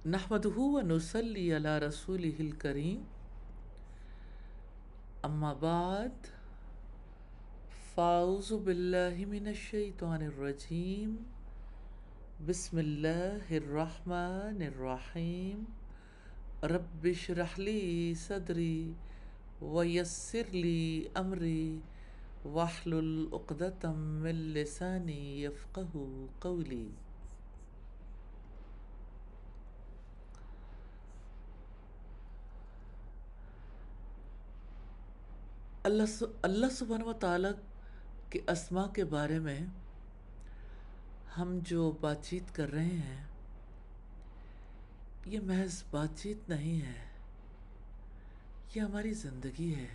نحمدہ و نصلی علی رسولہ الکریم، اما بعد، فاعوذ باللہ من الشیطان الرجیم، بسم اللہ الرحمن الرحیم، رب اشرح لی صدری ویسر لی امری واحلل عقدۃ من لسانی یفقہوا قولی۔ اللہ سبحانہ و تعالیٰ کے اسماء کے بارے میں ہم جو بات چیت کر رہے ہیں، یہ محض بات چیت نہیں ہے، یہ ہماری زندگی ہے،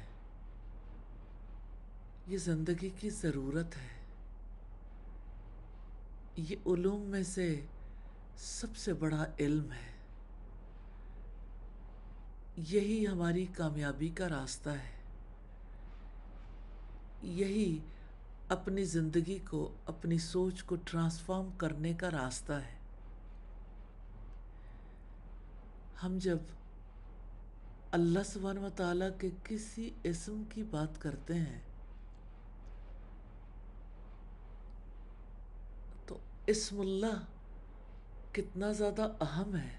یہ زندگی کی ضرورت ہے، یہ علوم میں سے سب سے بڑا علم ہے، یہی ہماری کامیابی کا راستہ ہے، یہی اپنی زندگی کو، اپنی سوچ کو ٹرانسفارم کرنے کا راستہ ہے۔ ہم جب اللہ سبحانہ و تعالیٰ کے کسی اسم کی بات کرتے ہیں تو اسم اللہ کتنا زیادہ اہم ہے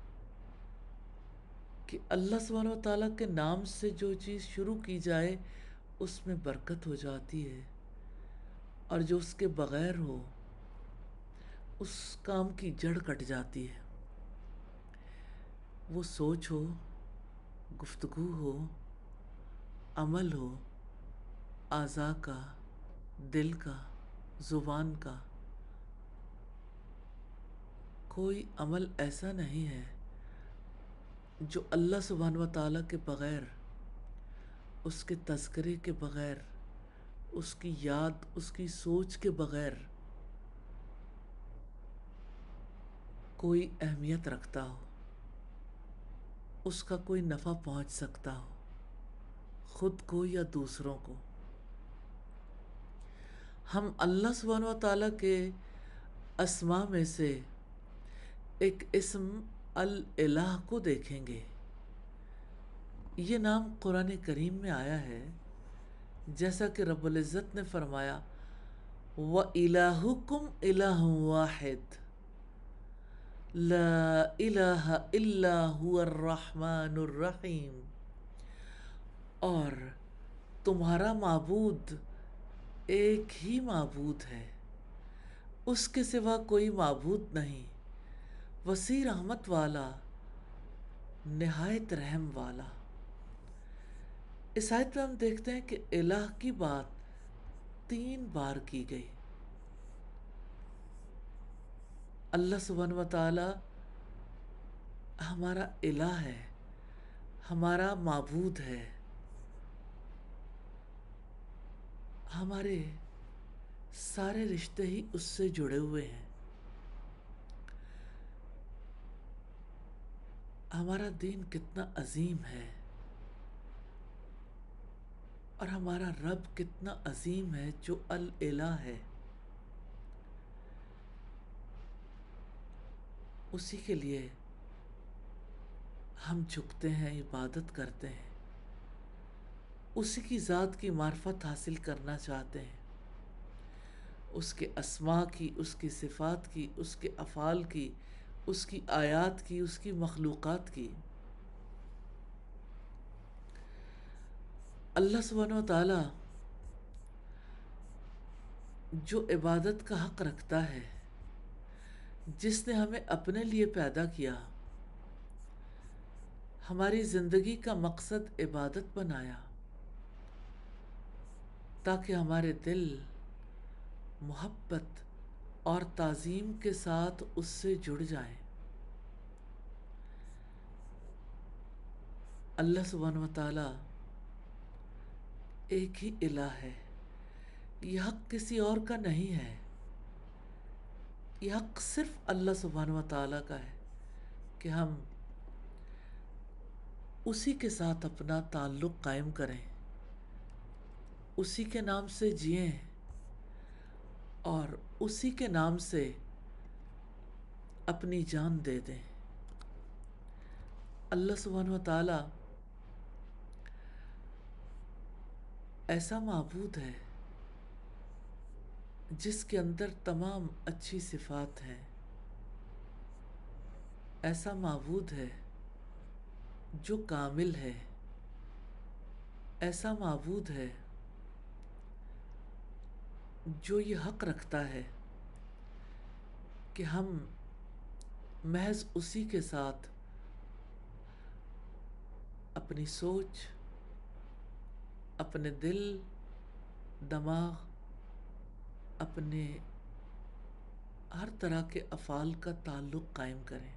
کہ اللہ سبحانہ و تعالیٰ کے نام سے جو چیز شروع کی جائے اس میں برکت ہو جاتی ہے، اور جو اس کے بغیر ہو اس کام کی جڑ کٹ جاتی ہے۔ وہ سوچ ہو، گفتگو ہو، عمل ہو، اعضاء کا، دل کا، زبان کا، کوئی عمل ایسا نہیں ہے جو اللہ سبحانہ و تعالیٰ کے بغیر، اس کے تذکرے کے بغیر، اس کی یاد، اس کی سوچ کے بغیر کوئی اہمیت رکھتا ہو، اس کا کوئی نفع پہنچ سکتا ہو، خود کو یا دوسروں کو۔ ہم اللہ سبحانہ و تعالیٰ کے اسماء میں سے ایک اسم الالہ کو دیکھیں گے۔ یہ نام قرآن کریم میں آیا ہے، جیسا کہ رب العزت نے فرمایا وَإِلَٰهُكُمْ إِلَٰهٌ وَاحِدٌ لَا إِلَٰهَ إِلَّا هُوَ الرَّحْمَٰنُ الرَّحِيمُ، اور تمہارا معبود ایک ہی معبود ہے، اس کے سوا کوئی معبود نہیں، وسیع رحمت والا، نہایت رحم والا۔ اس آیت میں ہم دیکھتے ہیں کہ الہ کی بات 3 بار کی گئی۔ اللہ سبحانہ و تعالی ہمارا الہ ہے، ہمارا معبود ہے، ہمارے سارے رشتے ہی اس سے جڑے ہوئے ہیں۔ ہمارا دین کتنا عظیم ہے، اور ہمارا رب کتنا عظیم ہے جو الالہ ہے۔ اسی کے لیے ہم جھکتے ہیں، عبادت کرتے ہیں، اسی کی ذات کی معرفت حاصل کرنا چاہتے ہیں، اس کے اسماء کی، اس کی صفات کی، اس کے افعال کی، اس کی آیات کی، اس کی مخلوقات کی۔ اللہ سبحانہ و تعالی جو عبادت کا حق رکھتا ہے، جس نے ہمیں اپنے لیے پیدا کیا، ہماری زندگی کا مقصد عبادت بنایا، تاکہ ہمارے دل محبت اور تعظیم کے ساتھ اس سے جڑ جائیں۔ اللہ سبحانہ و تعالی ایک ہی الہ ہے، یہ حق کسی اور کا نہیں ہے، یہ حق صرف اللہ سبحانہ و تعالی کا ہے کہ ہم اسی کے ساتھ اپنا تعلق قائم کریں، اسی کے نام سے جئیں، اور اسی کے نام سے اپنی جان دے دیں۔ اللہ سبحانہ و تعالی ایسا معبود ہے جس کے اندر تمام اچھی صفات ہیں، ایسا معبود ہے جو کامل ہے، ایسا معبود ہے جو یہ حق رکھتا ہے کہ ہم محض اسی کے ساتھ اپنی سوچ، اپنے دل، دماغ، اپنے ہر طرح کے افعال کا تعلق قائم کریں۔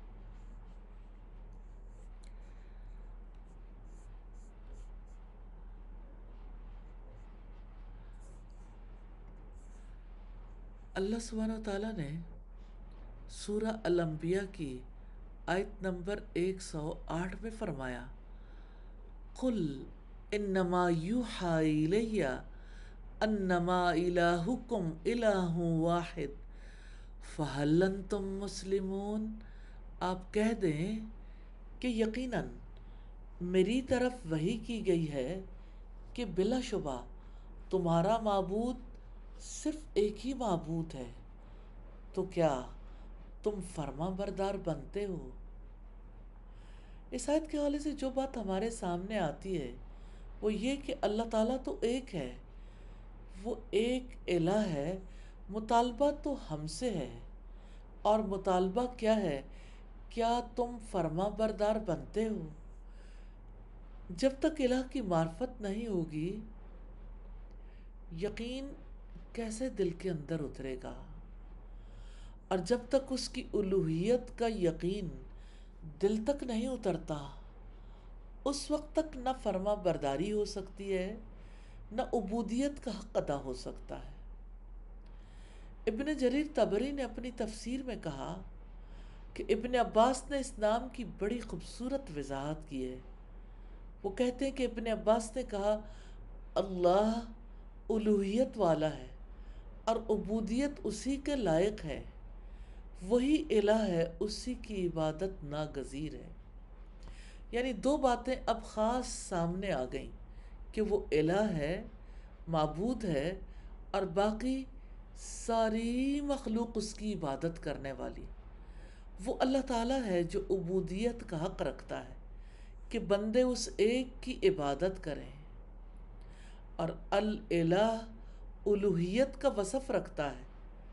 اللہ سبحانہ و تعالیٰ نے سورہ الانبیاء کی آیت نمبر 108 میں فرمایا، قُلْ اِنَّمَا يُوحَىٰ إِلَيَّ أَنَّمَا إِلَٰهُكُمْ إِلَٰهٌ وَاحِدٌ فَهَلْ أَنْتُمْ مُسْلِمُونَ۔ آپ کہہ دیں کہ یقیناً میری طرف وحی کی گئی ہے کہ بلا شبہ تمہارا معبود صرف ایک ہی معبود ہے، تو کیا تم فرما بردار بنتے ہو؟ اس آیت کے حوالے سے جو بات ہمارے سامنے آتی ہے وہ یہ کہ اللہ تعالیٰ تو ایک ہے، وہ ایک الہ ہے، مطالبہ تو ہم سے ہے، اور مطالبہ کیا ہے؟ کیا تم فرما بردار بنتے ہو؟ جب تک الہ کی معرفت نہیں ہوگی، یقین کیسے دل کے اندر اترے گا؟ اور جب تک اس کی الوہیت کا یقین دل تک نہیں اترتا، اس وقت تک نہ فرما برداری ہو سکتی ہے، نہ عبودیت کا حق ادا ہو سکتا ہے۔ ابن جریر طبری نے اپنی تفسیر میں کہا کہ ابن عباس نے اس نام کی بڑی خوبصورت وضاحت کی ہے۔ وہ کہتے ہیں کہ ابن عباس نے کہا، اللہ الوہیت والا ہے اور عبودیت اسی کے لائق ہے، وہی الہ ہے، اسی کی عبادت ناگزیر ہے۔ یعنی دو باتیں اب خاص سامنے آ گئیں کہ وہ الہ ہے، معبود ہے، اور باقی ساری مخلوق اس کی عبادت کرنے والی۔ وہ اللہ تعالیٰ ہے جو عبودیت کا حق رکھتا ہے کہ بندے اس ایک کی عبادت کریں، اور الالہ الوہیت کا وصف رکھتا ہے،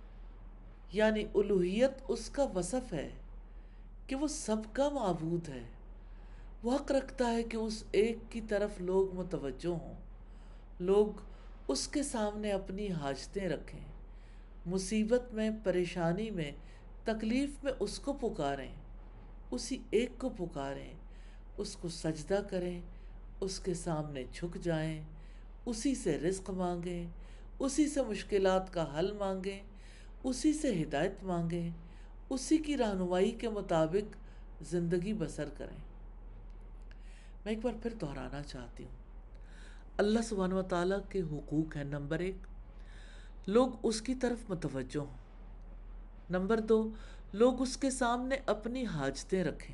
یعنی الوہیت اس کا وصف ہے کہ وہ سب کا معبود ہے۔ وہ حق رکھتا ہے کہ اس ایک کی طرف لوگ متوجہ ہوں، لوگ اس کے سامنے اپنی حاجتیں رکھیں، مصیبت میں، پریشانی میں، تکلیف میں اس کو پکاریں، اسی ایک کو پکاریں، اس کو سجدہ کریں، اس کے سامنے جھک جائیں، اسی سے رزق مانگیں، اسی سے مشکلات کا حل مانگیں، اسی سے ہدایت مانگیں، اسی کی رہنمائی کے مطابق زندگی بسر کریں۔ میں ایک بار پھر دہرانا چاہتی ہوں، اللہ سبحانہ و تعالیٰ کے حقوق ہیں: نمبر 1، لوگ اس کی طرف متوجہ ہوں۔ نمبر 2، لوگ اس کے سامنے اپنی حاجتیں رکھیں۔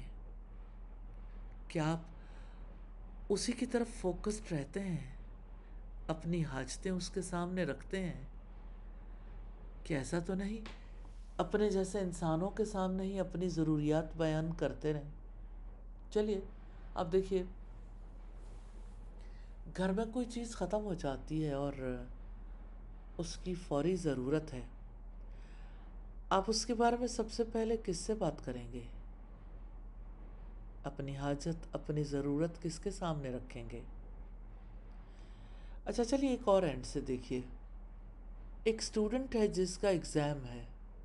کیا آپ اسی کی طرف فوکسڈ رہتے ہیں؟ اپنی حاجتیں اس کے سامنے رکھتے ہیں کہ ایسا تو نہیں اپنے جیسے انسانوں کے سامنے ہی اپنی ضروریات بیان کرتے رہیں؟ چلیے اب دیکھیے، گھر میں کوئی چیز ختم ہو جاتی ہے اور اس کی فوری ضرورت ہے، آپ اس کے بارے میں سب سے پہلے کس سے بات کریں گے؟ اپنی حاجت، اپنی ضرورت کس کے سامنے رکھیں گے؟ اچھا چلیے ایک اور اینڈ سے دیکھیے، ایک اسٹوڈنٹ ہے جس کا ایگزام ہے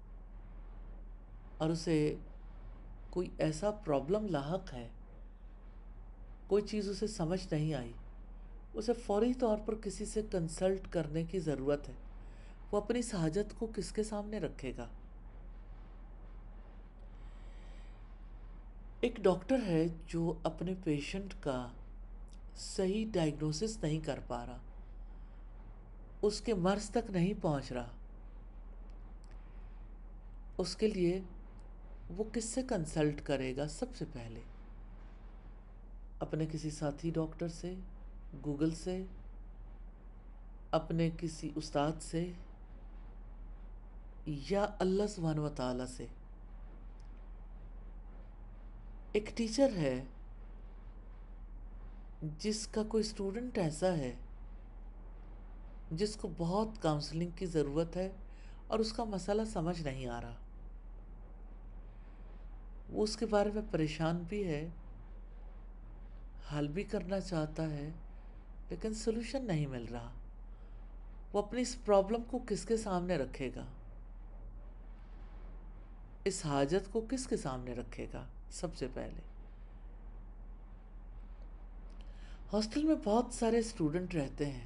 اور اسے کوئی ایسا پرابلم لاحق ہے، کوئی چیز اسے سمجھ نہیں آئی، اسے فوری طور پر کسی سے کنسلٹ کرنے کی ضرورت ہے، وہ اپنی اس حاجت کو کس کے سامنے رکھے گا؟ ایک ڈاکٹر ہے جو اپنے پیشنٹ کا صحیح ڈائگنوسس نہیں کر پا رہا، اس کے مرض تک نہیں پہنچ رہا، اس کے لیے وہ کس سے کنسلٹ کرے گا؟ سب سے پہلے اپنے کسی ساتھی ڈاکٹر سے، گوگل سے، اپنے کسی استاد سے، یا اللہ سبحانہ و تعالیٰ سے۔ ایک ٹیچر ہے جس کا کوئی اسٹوڈنٹ ایسا ہے جس کو بہت کاؤنسلنگ کی ضرورت ہے اور اس کا مسئلہ سمجھ نہیں آ رہا، وہ اس کے بارے میں پریشان بھی ہے، حل بھی کرنا چاہتا ہے، لیکن سلوشن نہیں مل رہا۔ وہ اپنی اس پرابلم کو کس کے سامنے رکھے گا؟ اس حاجت کو کس کے سامنے رکھے گا؟ سب سے پہلے ہاسٹل میں بہت سارے اسٹوڈنٹ رہتے ہیں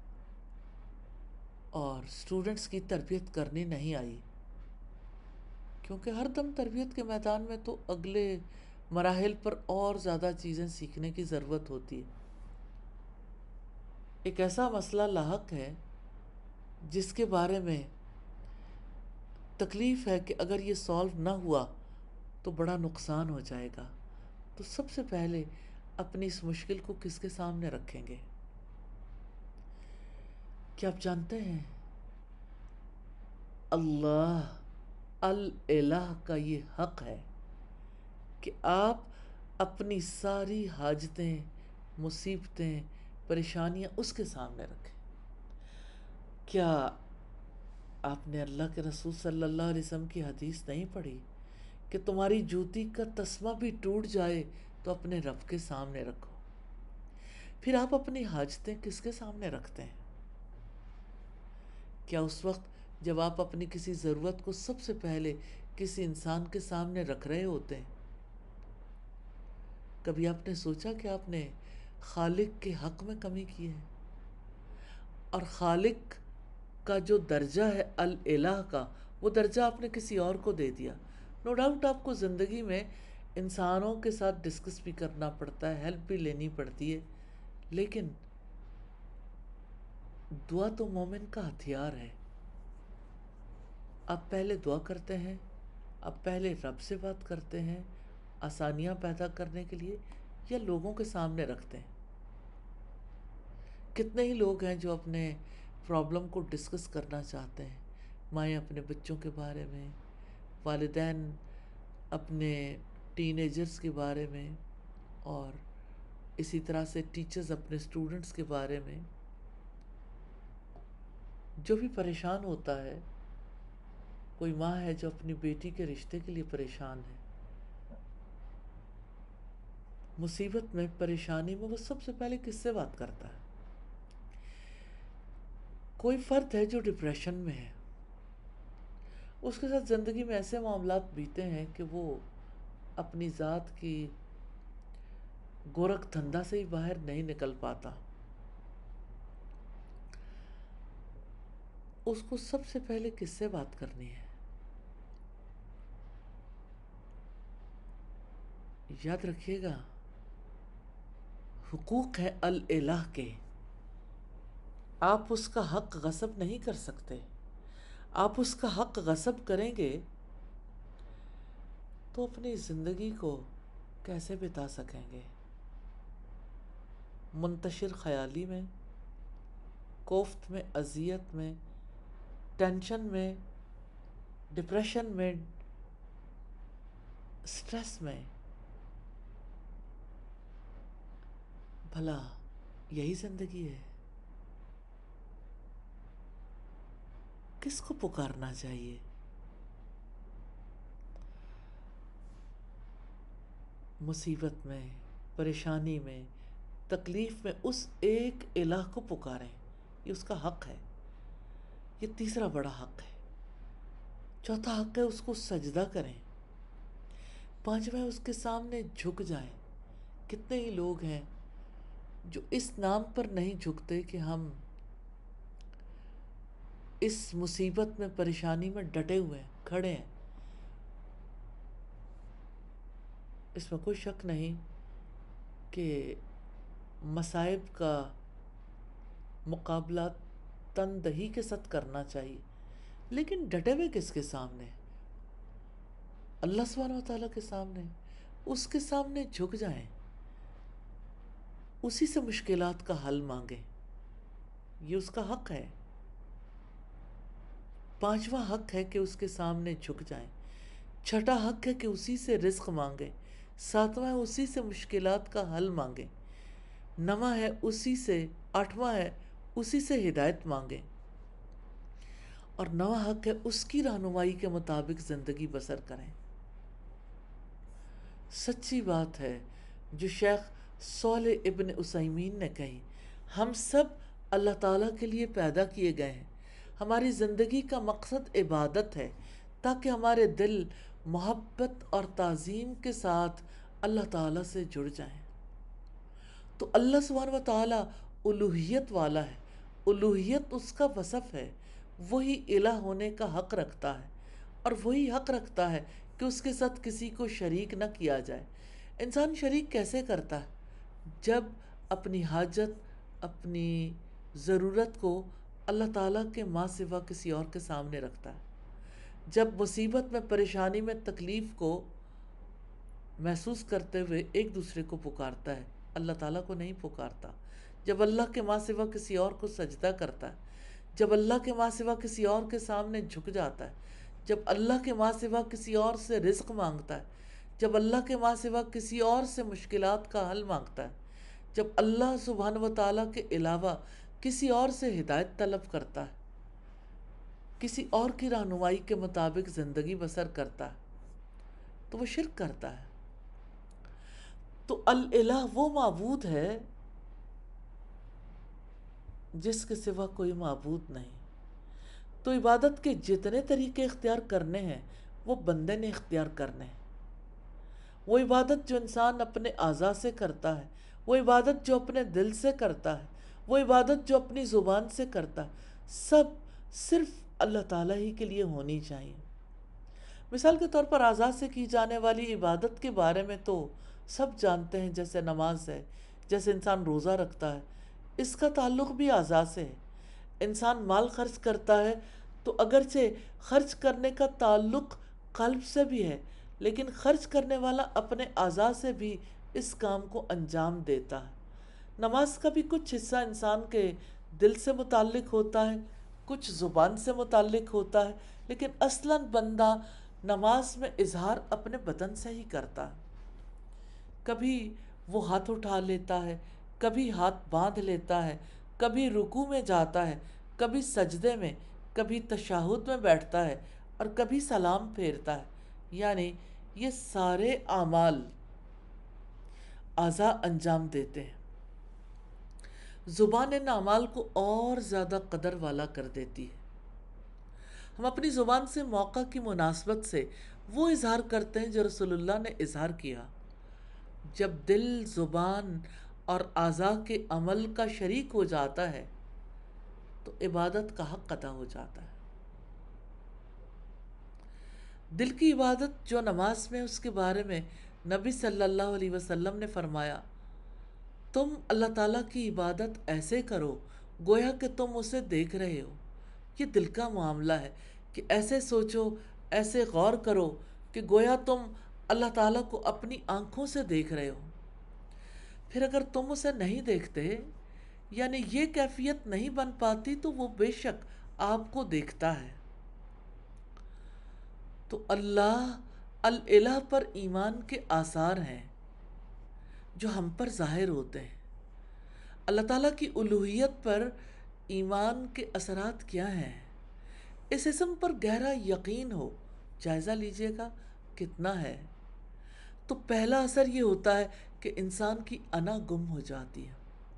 اور اسٹوڈنٹس کی تربیت کرنی نہیں آئی، کیونکہ ہر دم تربیت کے میدان میں تو اگلے مراحل پر اور زیادہ چیزیں سیکھنے کی ضرورت ہوتی ہے۔ ایک ایسا مسئلہ لاحق ہے جس کے بارے میں تکلیف ہے کہ اگر یہ سالو نہ ہوا تو بڑا نقصان ہو جائے گا، تو سب سے پہلے اپنی اس مشکل کو کس کے سامنے رکھیں گے؟ کیا آپ جانتے ہیں اللہ الہ کا یہ حق ہے کہ آپ اپنی ساری حاجتیں، مصیبتیں، پریشانیاں اس کے سامنے رکھیں۔ کیا آپ نے اللہ کے رسول صلی اللہ علیہ وسلم کی حدیث نہیں پڑھی کہ تمہاری جوتی کا تسمہ بھی ٹوٹ جائے تو اپنے رب کے سامنے رکھو؟ پھر آپ اپنی حاجتیں کس کے سامنے رکھتے ہیں؟ کیا اس وقت جب آپ اپنی کسی ضرورت کو سب سے پہلے کسی انسان کے سامنے رکھ رہے ہوتے ہیں، کبھی آپ نے سوچا کہ آپ نے خالق کے حق میں کمی کی ہے؟ اور خالق کا جو درجہ ہے الہ کا، وہ درجہ آپ نے کسی اور کو دے دیا۔ نو ڈاؤٹ آپ کو زندگی میں انسانوں کے ساتھ ڈسکس بھی کرنا پڑتا ہے، ہیلپ بھی لینی پڑتی ہے، لیکن دعا تو مومن کا ہتھیار ہے۔ آپ پہلے دعا کرتے ہیں، آپ پہلے رب سے بات کرتے ہیں آسانیاں پیدا کرنے کے لیے، یا لوگوں کے سامنے رکھتے ہیں؟ کتنے ہی لوگ ہیں جو اپنے پرابلم کو ڈسکس کرنا چاہتے ہیں، مائیں اپنے بچوں کے بارے میں، والدین اپنے ٹین ایجرز کے بارے میں، اور اسی طرح سے ٹیچرز اپنے اسٹوڈنٹس کے بارے میں۔ جو بھی پریشان ہوتا ہے، کوئی ماں ہے جو اپنی بیٹی کے رشتے کے لیے پریشان ہے، مصیبت میں، پریشانی میں، وہ سب سے پہلے کس سے بات کرتا ہے؟ کوئی فرد ہے جو ڈپریشن میں ہے، اس کے ساتھ زندگی میں ایسے معاملات بیتے ہیں کہ وہ اپنی ذات کی گورکھ دھندا سے ہی باہر نہیں نکل پاتا۔ اس کو سب سے پہلے کس سے بات کرنی ہے؟ یاد رکھیے گا، حقوق ہے الہ کے، آپ اس کا حق غصب نہیں کر سکتے۔ آپ اس کا حق غصب کریں گے تو اپنی زندگی کو کیسے بتا سکیں گے؟ منتشر خیالی میں، کوفت میں، اذیت میں، ٹینشن میں، ڈپریشن میں، سٹریس میں۔ بھلا یہی زندگی ہے؟ کس کو پکارنا چاہیے؟ مصیبت میں، پریشانی میں، تکلیف میں اس ایک الہ کو پکاریں، یہ اس کا حق ہے۔ یہ تیسرا بڑا حق ہے۔ چوتھا حق ہے اس کو سجدہ کریں۔ پانچواں اس کے سامنے جھک جائیں۔ کتنے ہی لوگ ہیں جو اس نام پر نہیں جھکتے کہ ہم اس مصیبت میں، پریشانی میں ڈٹے ہوئے ہیں، کھڑے ہیں۔ اس میں کوئی شک نہیں کہ مصائب کا مقابلہ تندہی کے ساتھ کرنا چاہیے، لیکن ڈٹے ہوئے کس کے سامنے؟ اللہ سبحانہ و تعالیٰ کے سامنے۔ اس کے سامنے جھک جائیں، اسی سے مشکلات کا حل مانگیں، یہ اس کا حق ہے۔ پانچواں حق ہے کہ اس کے سامنے جھک جائیں۔ چھٹا حق ہے کہ اسی سے رزق مانگیں۔ ساتواں ہے اسی سے مشکلات کا حل مانگیں۔ نواں ہے اسی سے آٹھواں ہے اسی سے ہدایت مانگیں۔ اور نواں حق ہے اس کی رہنمائی کے مطابق زندگی بسر کریں۔ سچی بات ہے جو شیخ صالح ابن عثیمین نے کہی، ہم سب اللہ تعالیٰ کے لیے پیدا کیے گئے ہیں۔ ہماری زندگی کا مقصد عبادت ہے تاکہ ہمارے دل محبت اور تعظیم کے ساتھ اللہ تعالیٰ سے جڑ جائیں۔ تو اللہ سبحانہ و تعالیٰ الوہیت والا ہے، الوہیت اس کا وصف ہے، وہی الہ ہونے کا حق رکھتا ہے، اور وہی حق رکھتا ہے کہ اس کے ساتھ کسی کو شریک نہ کیا جائے۔ انسان شریک کیسے کرتا ہے؟ جب اپنی حاجت، اپنی ضرورت کو اللہ تعالیٰ کے ماں سوا کسی اور کے سامنے رکھتا ہے، جب مصیبت میں، پریشانی میں، تکلیف کو محسوس کرتے ہوئے ایک دوسرے کو پکارتا ہے، اللہ تعالیٰ کو نہیں پکارتا، جب اللہ کے ماں سوا کسی اور کو سجدہ کرتا ہے، جب اللہ کے ماں سوا کسی اور کے سامنے جھک جاتا ہے، جب اللہ کے ماں سوا کسی اور سے رزق مانگتا ہے، جب اللہ کے ماں سوا کسی اور سے مشکلات کا حل مانگتا ہے، جب اللہ سبحانہ و تعالیٰ کے علاوہ کسی اور سے ہدایت طلب کرتا ہے، کسی اور کی رہنمائی کے مطابق زندگی بسر کرتا ہے، تو وہ شرک کرتا ہے۔ تو الالہ وہ معبود ہے جس کے سوا کوئی معبود نہیں۔ تو عبادت کے جتنے طریقے اختیار کرنے ہیں وہ بندے نے اختیار کرنے ہیں۔ وہ عبادت جو انسان اپنے اعضاء سے کرتا ہے، وہ عبادت جو اپنے دل سے کرتا ہے، وہ عبادت جو اپنی زبان سے کرتا ہے، سب صرف اللہ تعالیٰ ہی کے لیے ہونی چاہیے۔ مثال کے طور پر اعضاء سے کی جانے والی عبادت کے بارے میں تو سب جانتے ہیں، جیسے نماز ہے، جیسے انسان روزہ رکھتا ہے، اس کا تعلق بھی اعضاء سے ہے۔ انسان مال خرچ کرتا ہے تو اگرچہ خرچ کرنے کا تعلق قلب سے بھی ہے، لیکن خرچ کرنے والا اپنے اعضاء سے بھی اس کام کو انجام دیتا ہے۔ نماز کا بھی کچھ حصہ انسان کے دل سے متعلق ہوتا ہے، کچھ زبان سے متعلق ہوتا ہے، لیکن اصلاً بندہ نماز میں اظہار اپنے بدن سے ہی کرتا ہے۔ کبھی وہ ہاتھ اٹھا لیتا ہے، کبھی ہاتھ باندھ لیتا ہے، کبھی رکوع میں جاتا ہے، کبھی سجدے میں، کبھی تشہد میں بیٹھتا ہے، اور کبھی سلام پھیرتا ہے۔ یعنی یہ سارے اعمال اعضاء انجام دیتے ہیں۔ زبان ان اعمال کو اور زیادہ قدر والا کر دیتی ہے۔ ہم اپنی زبان سے موقع کی مناسبت سے وہ اظہار کرتے ہیں جو رسول اللہ نے اظہار کیا۔ جب دل، زبان اور اعضاء کے عمل کا شریک ہو جاتا ہے تو عبادت کا حق ادا ہو جاتا ہے۔ دل کی عبادت جو نماز میں، اس کے بارے میں نبی صلی اللہ علیہ وسلم نے فرمایا، تم اللہ تعالیٰ کی عبادت ایسے کرو گویا کہ تم اسے دیکھ رہے ہو۔ یہ دل کا معاملہ ہے کہ ایسے سوچو، ایسے غور کرو کہ گویا تم اللہ تعالیٰ کو اپنی آنکھوں سے دیکھ رہے ہو۔ پھر اگر تم اسے نہیں دیکھتے، یعنی یہ کیفیت نہیں بن پاتی، تو وہ بے شک آپ کو دیکھتا ہے۔ تو اللہ الالہ پر ایمان کے آثار ہیں جو ہم پر ظاہر ہوتے ہیں۔ اللہ تعالیٰ کی الوہیت پر ایمان کے اثرات کیا ہیں؟ اس اسم پر گہرا یقین ہو، جائزہ لیجئے گا کتنا ہے۔ تو پہلا اثر یہ ہوتا ہے کہ انسان کی انا گم ہو جاتی ہے۔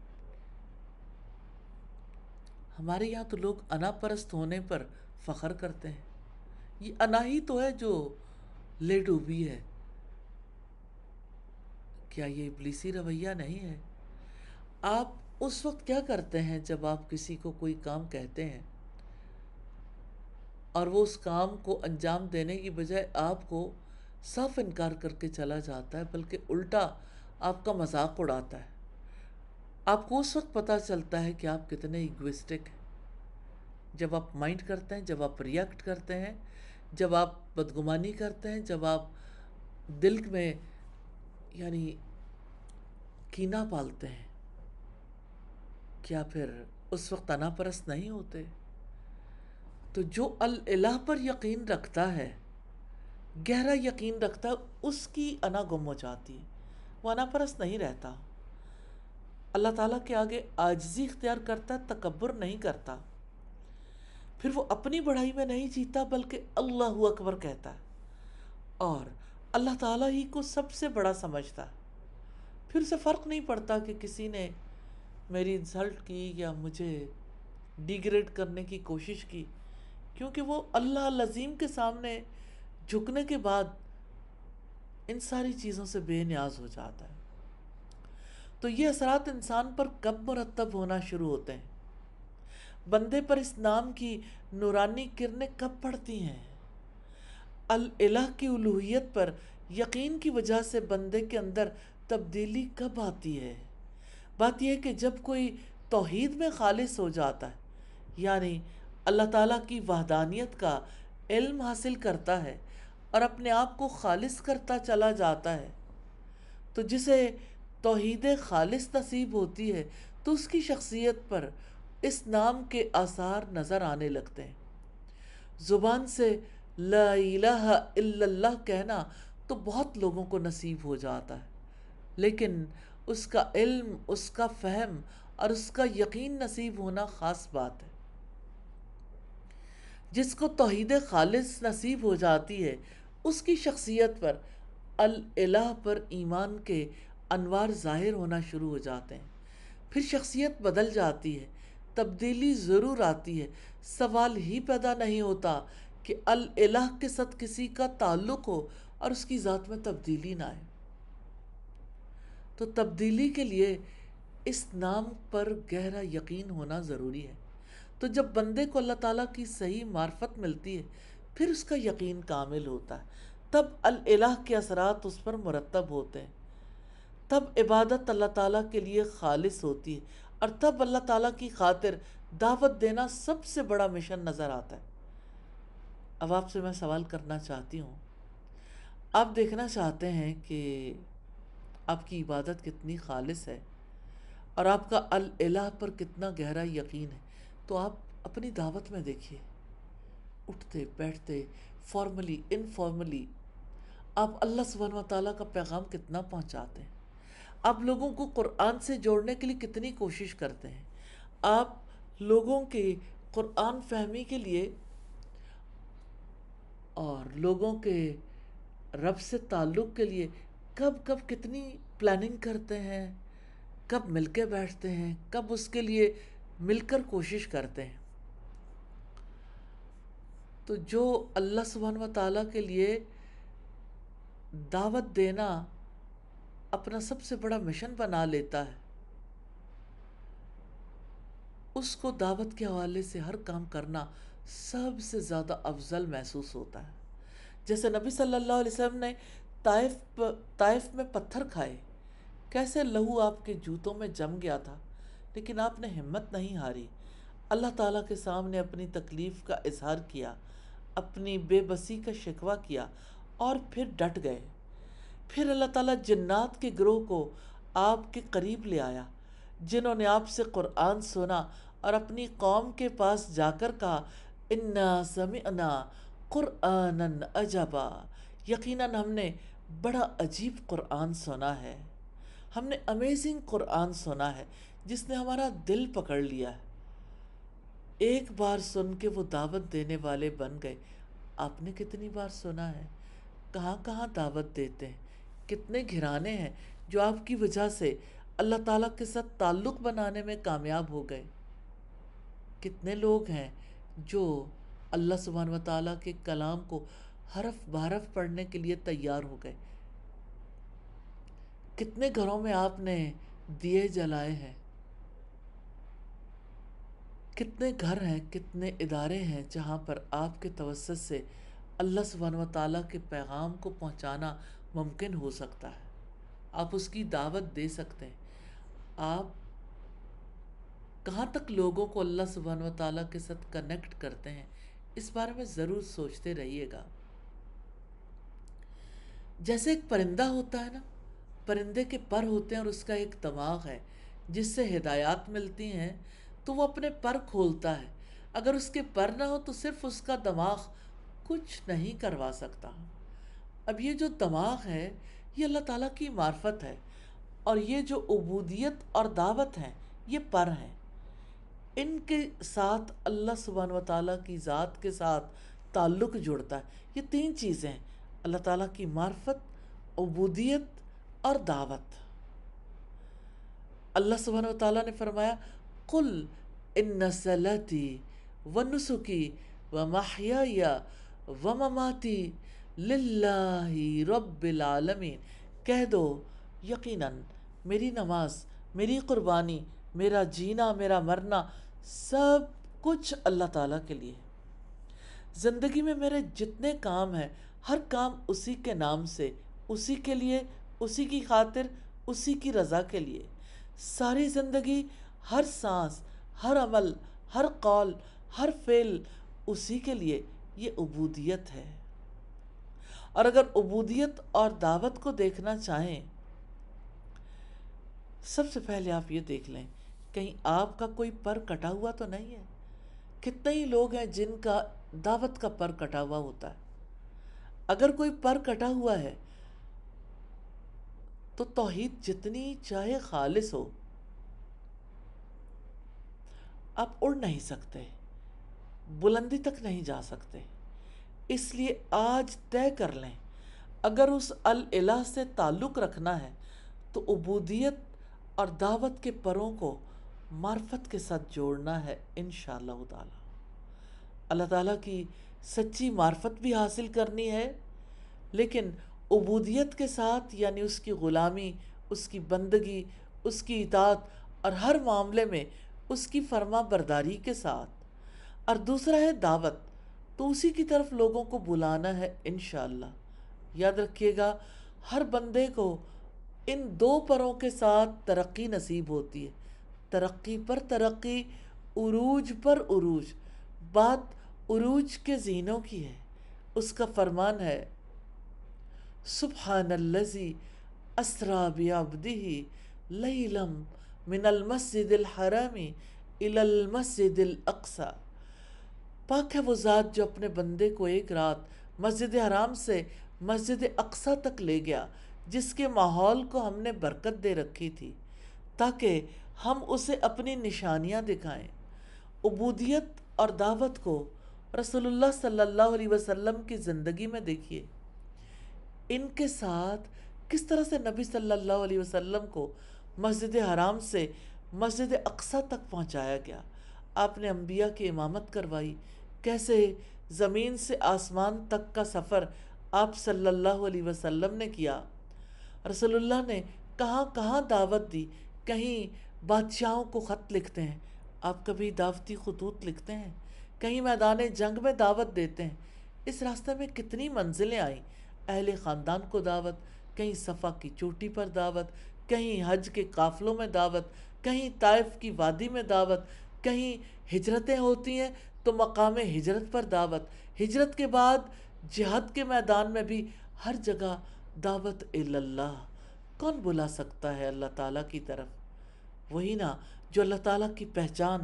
ہمارے یہاں تو لوگ انا پرست ہونے پر فخر کرتے ہیں۔ یہ انا ہی تو ہے جو لے ڈوبی ہے۔ کیا یہ ابلیسی رویہ نہیں ہے؟ آپ اس وقت کیا کرتے ہیں جب آپ کسی کو کوئی کام کہتے ہیں اور وہ اس کام کو انجام دینے کی بجائے آپ کو صاف انکار کر کے چلا جاتا ہے، بلکہ الٹا آپ کا مذاق اڑاتا ہے؟ آپ کو اس وقت پتہ چلتا ہے کہ آپ کتنے ایگوئسٹک ہیں، جب آپ مائنڈ کرتے ہیں، جب آپ ریئیکٹ کرتے ہیں، جب آپ بدگمانی کرتے ہیں، جب آپ دل میں یعنی کینہ پالتے ہیں۔ کیا پھر اس وقت انا پرست نہیں ہوتے؟ تو جو الہ پر یقین رکھتا ہے، گہرا یقین رکھتا ہے، اس کی انا گم ہو جاتی ہے، وہ انا پرست نہیں رہتا، اللہ تعالیٰ کے آگے عاجزی اختیار کرتا ہے، تکبر نہیں کرتا، پھر وہ اپنی بڑائی میں نہیں جیتا بلکہ اللہ اکبر کہتا ہے اور اللہ تعالیٰ ہی کو سب سے بڑا سمجھتا ہے۔ پھر اسے فرق نہیں پڑتا کہ کسی نے میری انسلٹ کی یا مجھے ڈیگریڈ کرنے کی کوشش کی، کیونکہ وہ اللہ العظیم کے سامنے جھکنے کے بعد ان ساری چیزوں سے بے نیاز ہو جاتا ہے۔ تو یہ اثرات انسان پر کب مرتب ہونا شروع ہوتے ہیں؟ بندے پر اس نام کی نورانی کرنیں کب پڑتی ہیں؟ الہ کی الوہیت پر یقین کی وجہ سے بندے کے اندر تبدیلی کب آتی ہے؟ بات یہ ہے کہ جب کوئی توحید میں خالص ہو جاتا ہے، یعنی اللہ تعالیٰ کی وحدانیت کا علم حاصل کرتا ہے اور اپنے آپ کو خالص کرتا چلا جاتا ہے، تو جسے توحید خالص نصیب ہوتی ہے تو اس کی شخصیت پر اس نام کے آثار نظر آنے لگتے ہیں۔ زبان سے لا الہ الا اللہ کہنا تو بہت لوگوں کو نصیب ہو جاتا ہے، لیکن اس کا علم، اس کا فہم اور اس کا یقین نصیب ہونا خاص بات ہے۔ جس کو توحید خالص نصیب ہو جاتی ہے اس کی شخصیت پر الہ پر ایمان کے انوار ظاہر ہونا شروع ہو جاتے ہیں، پھر شخصیت بدل جاتی ہے، تبدیلی ضرور آتی ہے، سوال ہی پیدا نہیں ہوتا کہ الہ کے ساتھ کسی کا تعلق ہو اور اس کی ذات میں تبدیلی نہ آئے۔ تو تبدیلی کے لیے اس نام پر گہرا یقین ہونا ضروری ہے۔ تو جب بندے کو اللہ تعالیٰ کی صحیح معرفت ملتی ہے پھر اس کا یقین کامل ہوتا ہے، تب الہ کے اثرات اس پر مرتب ہوتے ہیں، تب عبادت اللہ تعالیٰ کے لیے خالص ہوتی ہے اور تب اللہ تعالیٰ کی خاطر دعوت دینا سب سے بڑا مشن نظر آتا ہے۔ اب آپ سے میں سوال کرنا چاہتی ہوں، آپ دیکھنا چاہتے ہیں کہ آپ کی عبادت کتنی خالص ہے اور آپ کا الہ پر کتنا گہرا یقین ہے، تو آپ اپنی دعوت میں دیکھیے، اٹھتے بیٹھتے، فارملی انفارملی آپ اللہ سبحانہ و تعالیٰ کا پیغام کتنا پہنچاتے ہیں، آپ لوگوں کو قرآن سے جوڑنے کے لیے کتنی کوشش کرتے ہیں، آپ لوگوں کے قرآن فہمی کے لیے اور لوگوں کے رب سے تعلق کے لیے کب کب کتنی پلاننگ کرتے ہیں، کب مل کے بیٹھتے ہیں، کب اس کے لیے مل کر کوشش کرتے ہیں۔ تو جو اللہ سبحانہ و تعالیٰ کے لیے دعوت دینا اپنا سب سے بڑا مشن بنا لیتا ہے، اس کو دعوت کے حوالے سے ہر کام کرنا سب سے زیادہ افضل محسوس ہوتا ہے۔ جیسے نبی صلی اللہ علیہ وسلم نے طائف میں پتھر کھائے، کیسے لہو آپ کے جوتوں میں جم گیا تھا، لیکن آپ نے ہمت نہیں ہاری، اللہ تعالیٰ کے سامنے اپنی تکلیف کا اظہار کیا، اپنی بے بسی کا شکوہ کیا اور پھر ڈٹ گئے۔ پھر اللہ تعالیٰ جنات کے گروہ کو آپ کے قریب لے آیا، جنہوں نے آپ سے قرآن سنا اور اپنی قوم کے پاس جا کر کہا اِنَّا سَمِعْنَا قُرْآنًا عَجَبًا، یقیناً ہم نے بڑا عجیب قرآن سنا ہے، ہم نے امیزنگ قرآن سنا ہے جس نے ہمارا دل پکڑ لیا ہے۔ ایک بار سن کے وہ دعوت دینے والے بن گئے۔ آپ نے کتنی بار سنا ہے، کہاں کہاں دعوت دیتے ہیں، کتنے گھرانے ہیں جو آپ کی وجہ سے اللہ تعالیٰ کے ساتھ تعلق بنانے میں کامیاب ہو گئے، کتنے لوگ ہیں جو اللہ سبحانہ و تعالیٰ کے کلام کو حرف بحرف پڑھنے کے لیے تیار ہو گئے، کتنے گھروں میں آپ نے دیے جلائے ہیں، کتنے گھر ہیں، کتنے ادارے ہیں جہاں پر آپ کے توسط سے اللہ سبحانہ و تعالیٰ کے پیغام کو پہنچانا ممکن ہو سکتا ہے، آپ اس کی دعوت دے سکتے ہیں۔ آپ کہاں تک لوگوں کو اللہ سبحانہ و تعالیٰ کے ساتھ کنیکٹ کرتے ہیں، اس بارے میں ضرور سوچتے رہیے گا۔ جیسے ایک پرندہ ہوتا ہے نا، پرندے کے پر ہوتے ہیں اور اس کا ایک دماغ ہے جس سے ہدایات ملتی ہیں تو وہ اپنے پر کھولتا ہے، اگر اس کے پر نہ ہو تو صرف اس کا دماغ کچھ نہیں کروا سکتا۔ اب یہ جو دماغ ہے یہ اللہ تعالیٰ کی معرفت ہے، اور یہ جو عبودیت اور دعوت ہیں یہ پر ہیں، ان کے ساتھ اللہ سبحانہ و تعالیٰ کی ذات کے ساتھ تعلق جڑتا ہے۔ یہ تین چیزیں ہیں، اللہ تعالیٰ کی معرفت، عبودیت اور دعوت۔ اللہ سبحانہ و تعالیٰ نے فرمایا قُلْ إِنَّ صَلَاتِي وَنُسُكِي وَمَحْيَايَ وَمَمَاتِي لِلَّهِ رَبِّ الْعَالَمِينَ، کہہ دو یقیناً میری نماز، میری قربانی، میرا جینا، میرا مرنا سب کچھ اللہ تعالیٰ کے لیے ہے۔ زندگی میں میرے جتنے کام ہیں ہر کام اسی کے نام سے، اسی کے لیے، اسی کی خاطر، اسی کی رضا کے لیے۔ ساری زندگی، ہر سانس، ہر عمل، ہر قول، ہر فعل اسی کے لیے، یہ عبودیت ہے۔ اور اگر عبودیت اور دعوت کو دیکھنا چاہیں، سب سے پہلے آپ یہ دیکھ لیں کہیں آپ کا کوئی پر کٹا ہوا تو نہیں ہے۔ کتنے ہی لوگ ہیں جن کا دعوت کا پر کٹا ہوا ہوتا ہے۔ اگر کوئی پر کٹا ہوا ہے تو توحید جتنی چاہے خالص ہو، آپ اڑ نہیں سکتے، بلندی تک نہیں جا سکتے۔ اس لیے آج طے کر لیں، اگر اس الالہ سے تعلق رکھنا ہے تو عبودیت اور دعوت کے پروں کو معرفت کے ساتھ جوڑنا ہے انشاءاللہ تعالی۔ اللہ تعالیٰ کی سچی معرفت بھی حاصل کرنی ہے، لیکن عبودیت کے ساتھ، یعنی اس کی غلامی، اس کی بندگی، اس کی اطاعت اور ہر معاملے میں اس کی فرما برداری کے ساتھ۔ اور دوسرا ہے دعوت، تو اسی کی طرف لوگوں کو بلانا ہے انشاءاللہ۔ یاد رکھیے گا ہر بندے کو ان دو پروں کے ساتھ ترقی نصیب ہوتی ہے، ترقی پر ترقی، عروج پر عروج۔ بات عروج کے زینوں کی ہے۔ اس کا فرمان ہے سبحان الذی اسریٰ بعبدہ لیلا من المسجد الحرام الی المسجد الاقصی۔ پاک ہے وہ ذات جو اپنے بندے کو ایک رات مسجد حرام سے مسجد اقصی تک لے گیا، جس کے ماحول کو ہم نے برکت دے رکھی تھی تاکہ ہم اسے اپنی نشانیاں دکھائیں۔ عبودیت اور دعوت کو رسول اللہ صلی اللہ علیہ وسلم کی زندگی میں دیکھیے، ان کے ساتھ کس طرح سے نبی صلی اللہ علیہ وسلم کو مسجد حرام سے مسجد اقصی تک پہنچایا گیا۔ آپ نے انبیاء کی امامت کروائی، کیسے زمین سے آسمان تک کا سفر آپ صلی اللہ علیہ وسلم نے کیا۔ رسول اللہ نے کہاں کہاں دعوت دی، کہیں بادشاہوں کو خط لکھتے ہیں، آپ کبھی دعوتی خطوط لکھتے ہیں، کہیں میدان جنگ میں دعوت دیتے ہیں۔ اس راستے میں کتنی منزلیں آئیں، اہل خاندان کو دعوت، کہیں صفا کی چوٹی پر دعوت، کہیں حج کے قافلوں میں دعوت، کہیں طائف کی وادی میں دعوت، کہیں ہجرتیں ہوتی ہیں تو مقام ہجرت پر دعوت، ہجرت کے بعد جہاد کے میدان میں بھی ہر جگہ دعوت اللہ۔ کون بلا سکتا ہے اللہ تعالیٰ کی طرف؟ وہی نا جو اللہ تعالیٰ کی پہچان،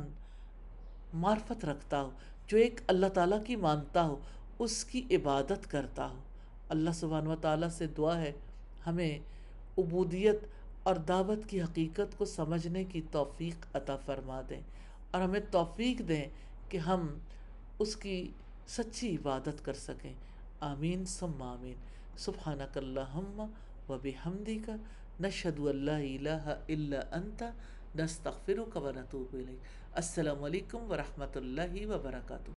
معرفت رکھتا ہو، جو ایک اللہ تعالیٰ کی مانتا ہو، اس کی عبادت کرتا ہو۔ اللہ سبحانہ و تعالیٰ سے دعا ہے ہمیں عبودیت اور دعوت کی حقیقت کو سمجھنے کی توفیق عطا فرما دیں، اور ہمیں توفیق دیں کہ ہم اس کی سچی عبادت کر سکیں۔ آمین ثم آمین۔ سبحانک اللہم و بحمدک نشہد ان لا الہ الا انت نستغفرک و نتوب الیک۔ السلام علیکم ورحمۃ اللہ وبرکاتہ۔